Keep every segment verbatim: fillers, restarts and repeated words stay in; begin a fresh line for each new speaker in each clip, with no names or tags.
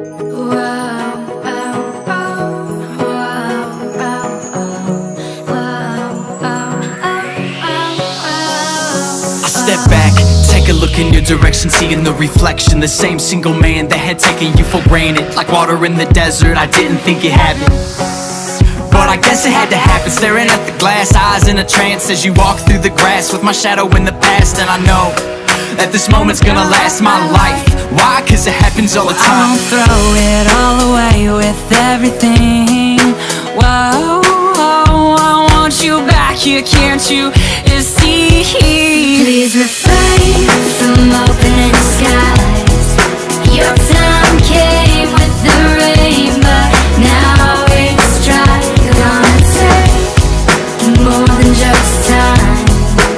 Step back, take a look in your direction, seeing the reflection. The same single man that had taken you for granted. Like water in the desert, I didn't think it happened, but I guess it had to happen. Staring at the glass, eyes in a trance as you walk through the grass with my shadow in the past. And I know that this moment's gonna last my life. Why? Cause it happens all the time.
I won't throw it all away with everything. Whoa, I want you back here, can't you see?
Please refrain from opening skies. Your time came with the rain, but now it's dry. Gonna take more than just time.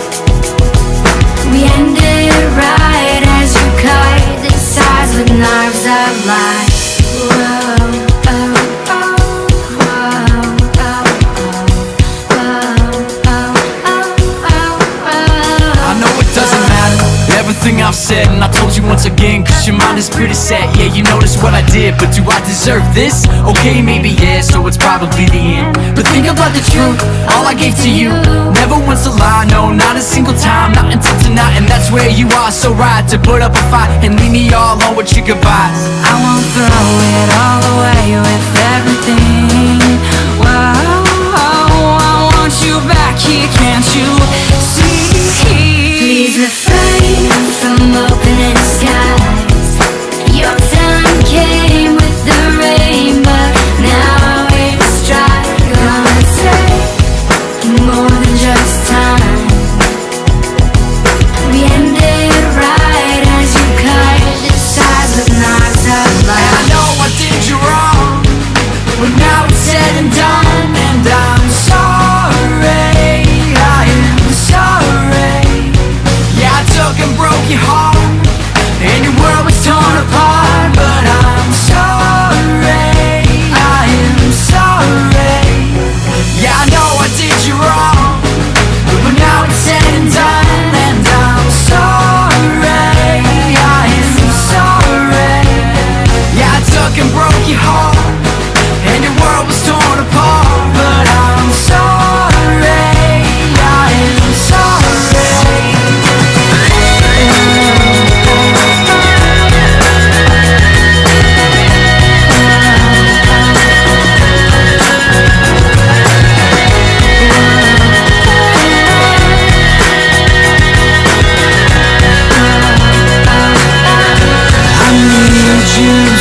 We ended right as you cut the sides with knives of life.
Everything I've said, and I told you once again, cause your mind is pretty set. Yeah, you noticed what I did, but do I deserve this? Okay, maybe yeah, so it's probably the end. But think about the truth, all I gave to you, never once a lie, no, not a single time. Not until tonight, and that's where you are. So right to put up a fight and leave me all alone with your goodbyes.
I won't throw it all away with everything. Whoa, I want you back here, can't you see?
Please refrain from opening skies. Your time came with the rain, but now it's dry. Gonna take more than just time. We ended right as you cut the sides with knives of life.
And I know I did you wrong, but now it's said and done, and I'm sorry, I am sorry. Yeah, I took and broke your heart, and your world was torn apart. But I'm sorry, I am sorry. Yeah, I know I did you wrong, but now it's said and done, and I'm sorry, I am sorry. Yeah, I took and broke your heart, and your world was torn apart. But I'm sorry, I am sorry.
I need you